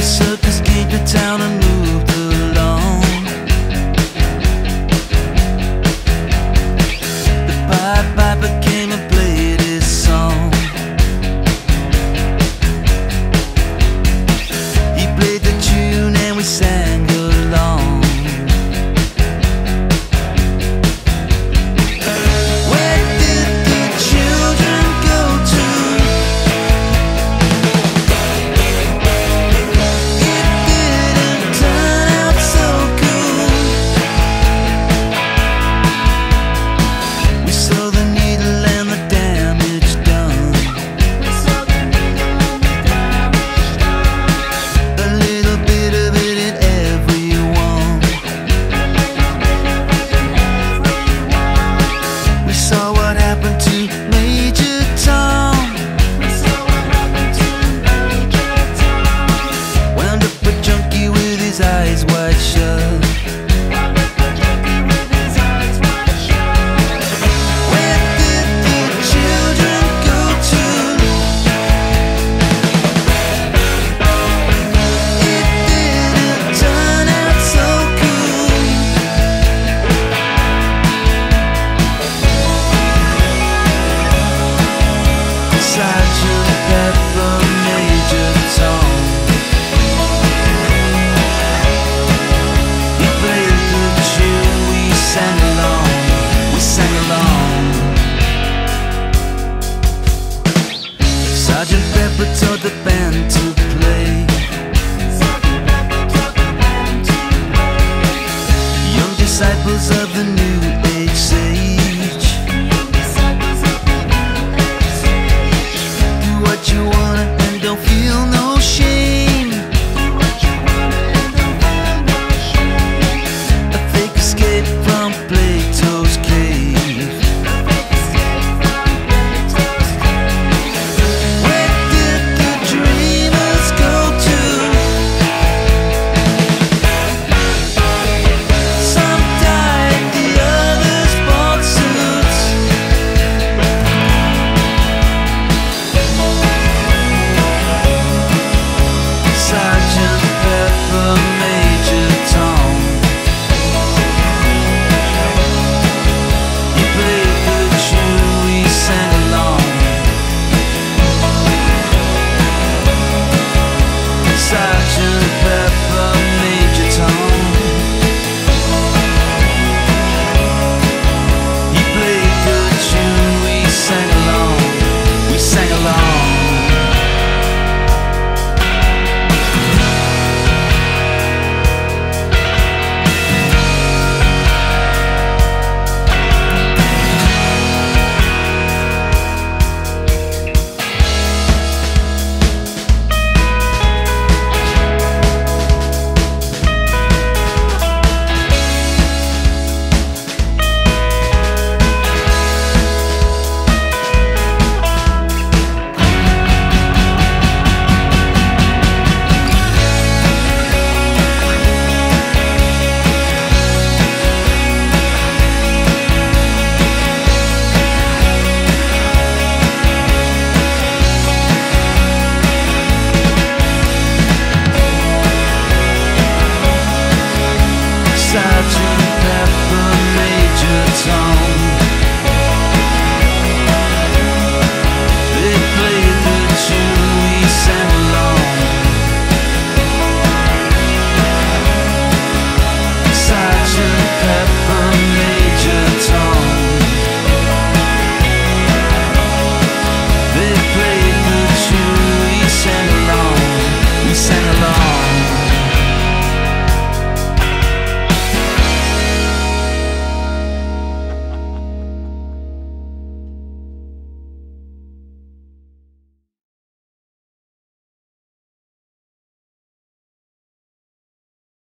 circus came to town and moved along. The Pied Piper came and played his song. He played the tune and we sang along. Where did the children go to? It didn't turn out so cool. We saw the needle and the damage done. A little bit of it in everyone. We saw what happened to Major Tom. Wound up a junkie with his eyes wide shut. Where did the children go to? It didn't turn out so cool. Sergeant Pepper, Major Tom. He played the tune, we sang along, we sang along. Sergeant Pepper taught the band to play. Young disciples of the new age sage. Do what you wanna and don't feel no shame. A fake escape from Plato's cave. Where did the dreamers go to? Some died, the others bought suits. Sergeant Pepper, Major Tom. He played the tune, we sang along. Sergeant